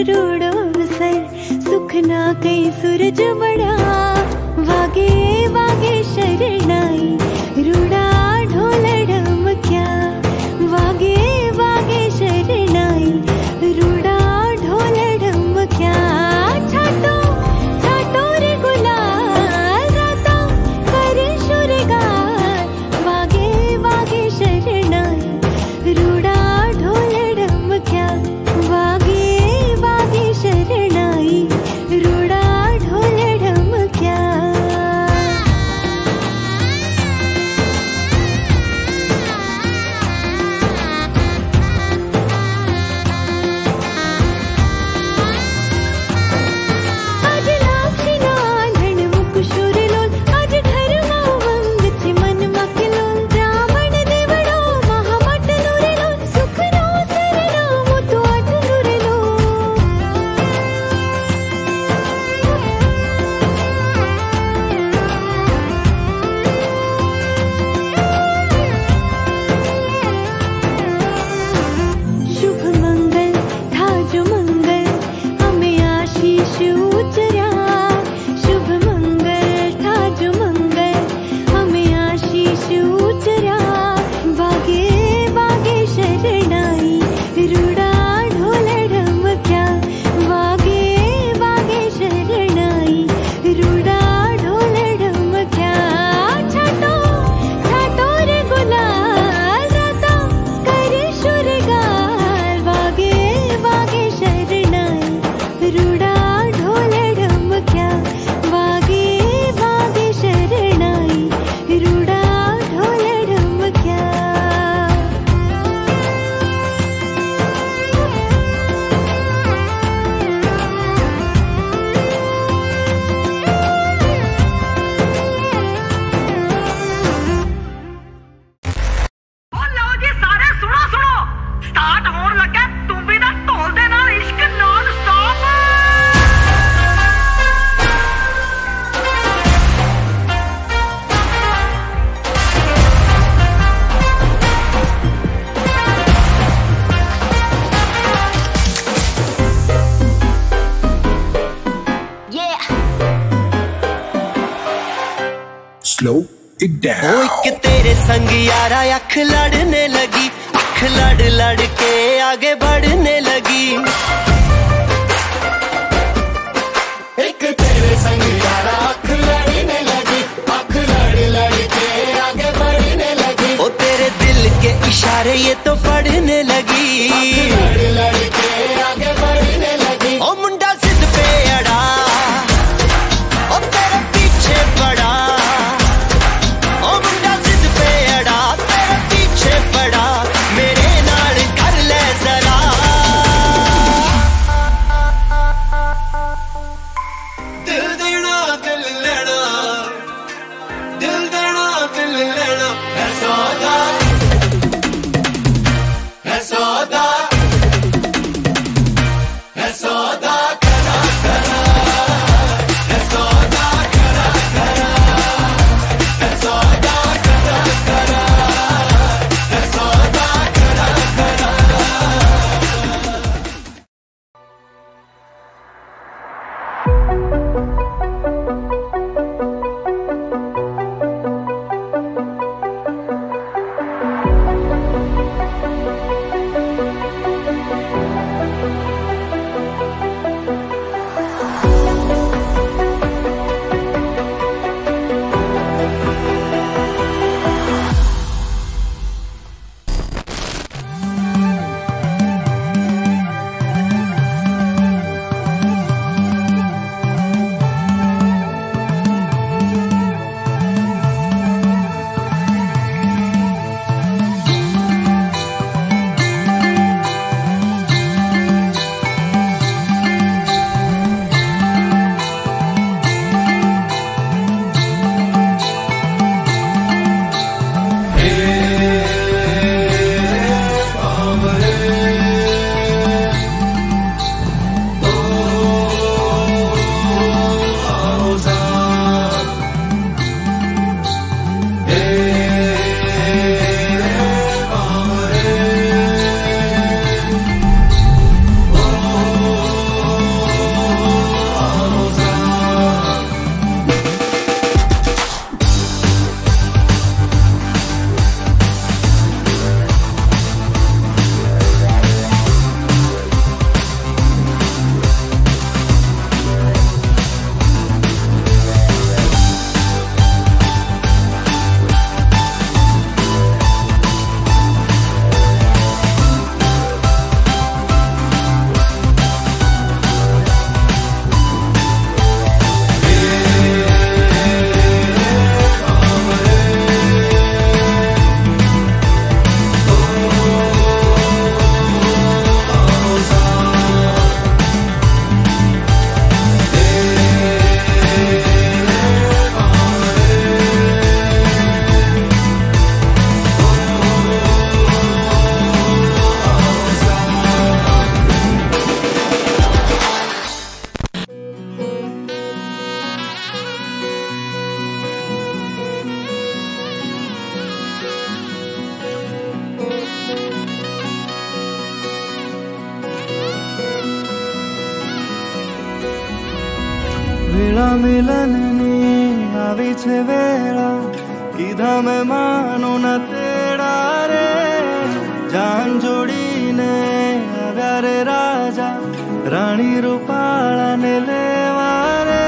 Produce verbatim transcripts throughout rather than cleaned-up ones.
करोड़ों अवसर, सुख ना कई सूरज बड़ा, वागे वागे शरणाई, रूड़ा ढोल ढमक्या, वागे वागे शरणाई, रूड़ा ढोल ढमक्या, छाटो छाटो रे गुलाल, राता करे शुरगार, वागे वागे शरणाई, रूड़ा ढोल ढमक्या, वागे वागे शरणाई, रूड़ा ढोल ढमक्या। आज लाक्षी नांधण मुकुशूर लोल, आज धर्मा वंगची मन मकिलोल, ब्राह्मण देवडो महामटलो रे लोल, सुखनो सरनो मुतु आटलो रे लोल। शुभ मंगल था जो मंगल, हमें आशीष उतरा, शुभ मंगल था जो मंगल, हमें आशीष उतरा, वागे वागे शरणाई, रूड़ा ढोल ढमक्या, वागे वागे शरणाई, रूड़ा ढोल ढमक्या, छाटो छाटो रे गुलाल, राता करे शुरगार, वागे वागे शरणाई, रूड़ा ढोल ढमक्या, वागे वागे शरणाई, रूड़ा ढोल ढमक्या। ओ लो जी सारे सुनो सुनो, स्टार्ट होने लगा तुम्बी दा ढोल दे नाल इश्क non stop. Slow it oh down. एक तेरे संग यारा अख लड़ने लगी, अख लड़ लड़ के आगे बढ़ने लगी। एक तेरे संग यारा अख लड़ने लगी, अख लड़ लड़ के आगे बढ़ने लगी, ओ तेरे दिल के इशारे ये तो पढ़ने लगी। लड़ लड़ के आगे बढ़ने लगी। ओ मुंडा जिद पे अड़ा, ओ तेरे पीछे पड़ा, ओ मुंडा जिद पे अड़ा, तेरे पीछे पड़ा, मेरे नाल कर ले जरा। વેળા મિલનની આવી છે વેળા કીધા મેં માનો ના તેડા રે જાન જોડીને આવ્યા રે રાજા રાણી રૂપાળાને લેવા રે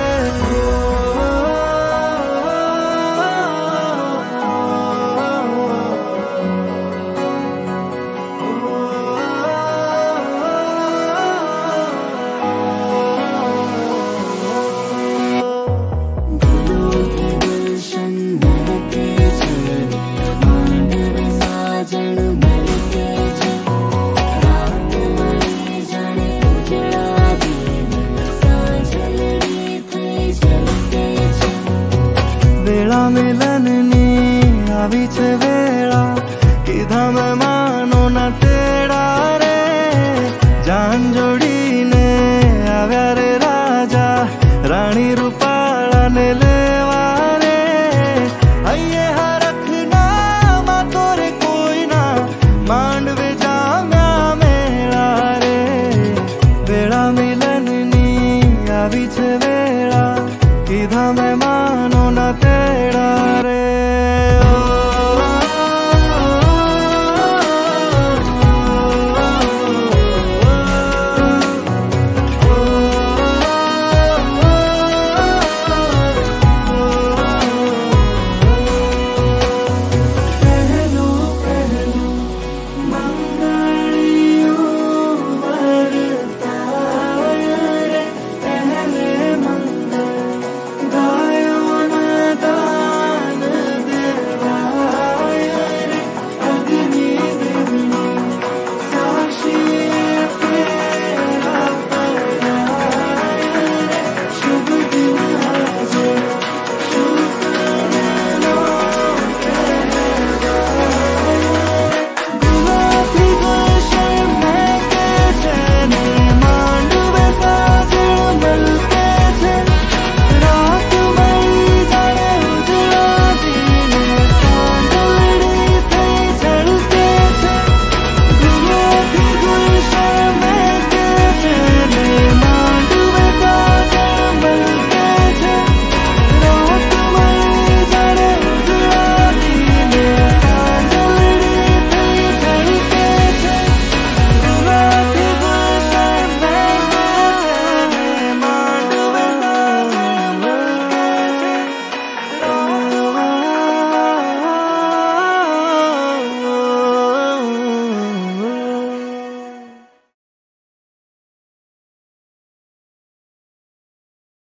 વેળા મિલનની આવી છે વેળા કીધા મેં માનો ના તેડા રે જાન જોડીને આવ્યા રે રાજા રાણી રૂપાળાને લેવા રે અયે હરખના માતો રે કોઈના માંડવે જામ્યા મેળા રે વેળા મિલનની આવી છે વેળા કીધા મેં